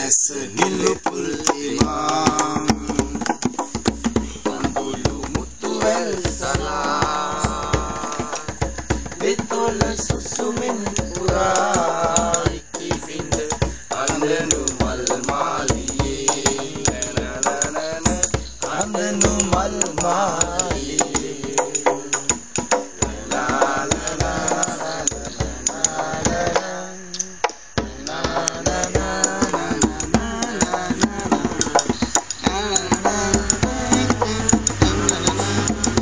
ඇස නිලු පුල් තිමා කඳුළු මුතුවැල් සලා වෙතොල සුසුමින්